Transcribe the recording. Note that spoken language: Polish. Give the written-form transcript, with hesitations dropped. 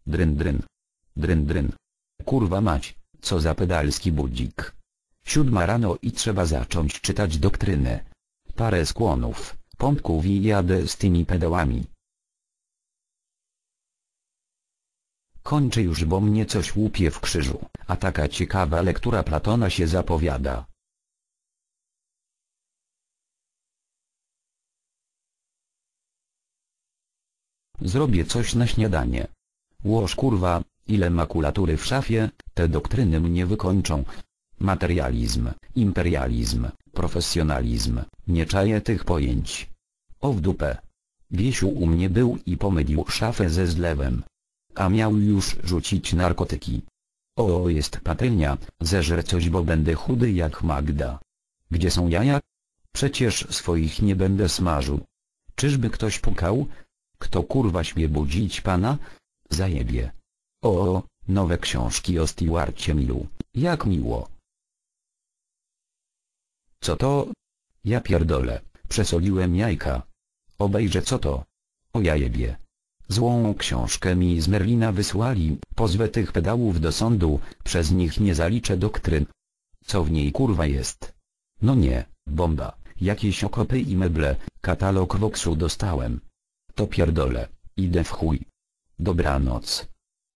Dryn dryn. Dryn dryn. Kurwa mać, co za pedalski budzik. 7 rano i trzeba zacząć czytać doktrynę. Parę skłonów, pompków i jadę z tymi pedałami. Kończę już, bo mnie coś łupie w krzyżu, a taka ciekawa lektura Platona się zapowiada. Zrobię coś na śniadanie. Łoż kurwa, ile makulatury w szafie, te doktryny mnie wykończą. Materializm, imperializm, profesjonalizm, nie czaję tych pojęć. O w dupę. Wiesiu u mnie był i pomylił szafę ze zlewem. A miał już rzucić narkotyki. O, jest patelnia, zeżrę coś, bo będę chudy jak Magda. Gdzie są jaja? Przecież swoich nie będę smażył. Czyżby ktoś pukał? Kto kurwa śmie budzić pana? Zajebie. O, nowe książki o Stewarcie Millu, jak miło. Co to? Ja pierdolę, przesoliłem jajka. Obejrzę co to. O jajebie. Złą książkę mi z Merlina wysłali, pozwę tych pedałów do sądu, przez nich nie zaliczę doktryn. Co w niej kurwa jest? No nie, bomba, jakieś okopy i meble, katalog Voxu dostałem. To pierdolę, idę w chuj. Dobranoc.